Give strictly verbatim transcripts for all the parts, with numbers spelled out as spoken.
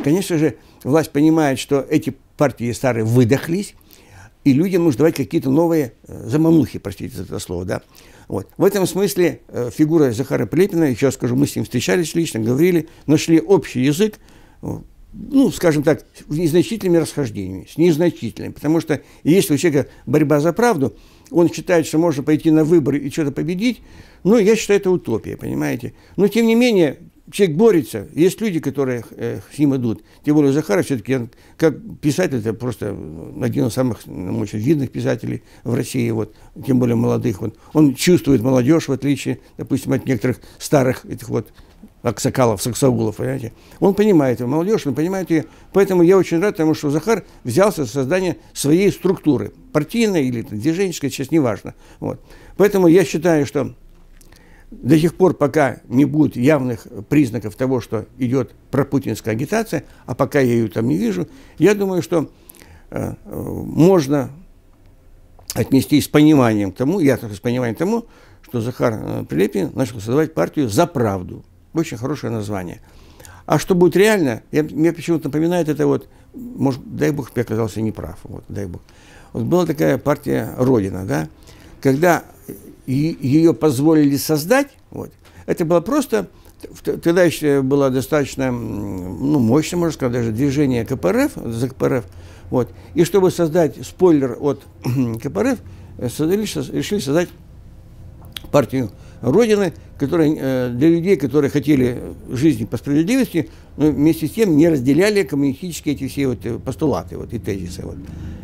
Конечно же, власть понимает, что эти партии старые выдохлись, и людям нужно давать какие-то новые заманухи, простите за это слово, да. Вот. В этом смысле э, фигура Захара Прилепина, еще скажу, мы с ним встречались лично, говорили, нашли общий язык, ну, скажем так, с незначительными расхождениями, с незначительными, потому что если у человека борьба за правду, он считает, что можно пойти на выборы и что-то победить, ну, я считаю, это утопия, понимаете. Но, тем не менее, человек борется, есть люди, которые э, с ним идут. Тем более Захаров все-таки, как писатель, это просто один из самых, на мой взгляд, видных писателей в России, вот, тем более молодых. Вот. Он чувствует молодежь, в отличие, допустим, от некоторых старых этих вот аксакалов, саксаулов, понимаете. Он понимает ее, молодежь, он понимает ее. Поэтому я очень рад тому, что Захар взялся за создание своей структуры, партийной или движенческой, сейчас не важно. Вот. Поэтому я считаю, что до тех пор, пока не будет явных признаков того, что идет пропутинская агитация, а пока я ее там не вижу, я думаю, что э, можно отнестись с пониманием к тому, я с пониманием к тому, что Захар Прилепин начал создавать партию «За правду». Очень хорошее название. А что будет реально, я, мне почему-то напоминает это вот, может, дай бог, я оказался неправ, вот, дай бог. Вот была такая партия «Родина», да, когда ее позволили создать, вот, это было просто, тогда еще было достаточно, ну, мощное, можно сказать, даже движение ка пэ эр эф, за ка пэ эр эф, вот, и чтобы создать спойлер от ка пэ эр эф, создали, решили создать партию Родины, которая, э, для людей, которые хотели жизни по справедливости, но вместе с тем не разделяли коммунистические эти все вот постулаты вот, и тезисы. Вот.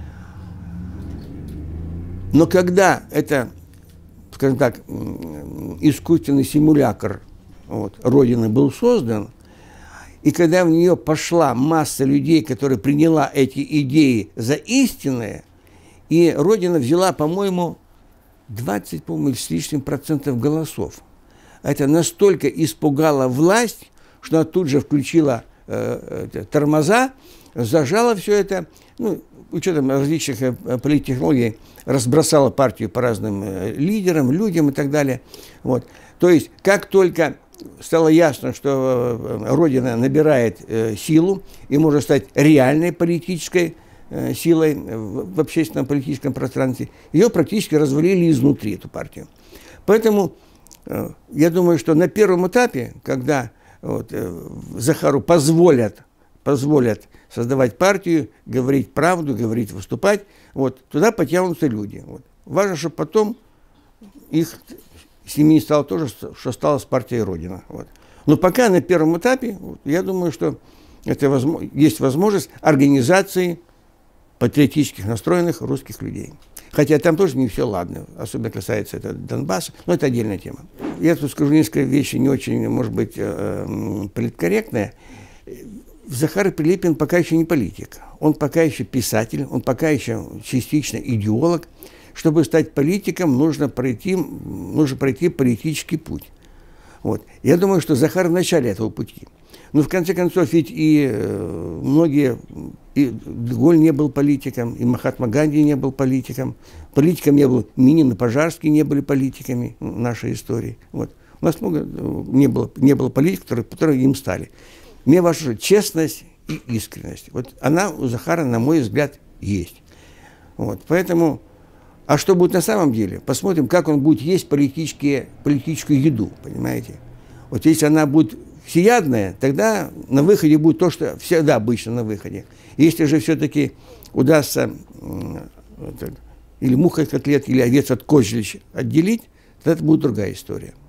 Но когда это, скажем так, искусственный симулятор вот, Родины был создан, и когда в нее пошла масса людей, которые приняла эти идеи за истинные, и Родина взяла, по-моему, двадцать, по-моему, с лишним процентов голосов. Это настолько испугало власть, что она тут же включила э, э, тормоза, зажала все это, ну, учетом различных э, политтехнологий, разбросала партию по разным э, лидерам, людям и так далее. Вот. То есть, как только стало ясно, что э, Родина набирает э, силу и может стать реальной политической силой в общественном политическом пространстве, ее практически развалили изнутри, эту партию. Поэтому э, я думаю, что на первом этапе, когда вот, э, Захару позволят, позволят создавать партию, говорить правду, говорить, выступать, вот, туда потянутся люди. Вот. Важно, чтобы потом их с ними не стало тоже, что стало с партией Родина. Вот. Но пока на первом этапе, вот, я думаю, что это возможно, есть возможность организации патриотических настроенных русских людей. Хотя там тоже не все ладно, особенно касается это Донбасса, но это отдельная тема. Я тут скажу несколько вещей не очень, может быть, э, политкорректные. Захар Прилепин пока еще не политик, он пока еще писатель, он пока еще частично идеолог. Чтобы стать политиком, нужно пройти, нужно пройти политический путь. Вот. Я думаю, что Захар в начале этого пути. Но в конце концов, ведь и э, многие, и де Голль не был политиком, и Махатма Ганди не был политиком, политиком не был, Минин и Пожарский не были политиками в нашей истории. Вот. У нас много не было, не было политиков, которые, которые им стали. Мне важна честность и искренность. Вот она у Захара, на мой взгляд, есть. Вот. Поэтому, а что будет на самом деле? Посмотрим, как он будет есть политические, политическую еду, понимаете? Вот если она будет всеядная, тогда на выходе будет то, что всегда обычно на выходе. Если же все-таки удастся или мух от котлет, или овец от козлищ отделить, тогда это будет другая история.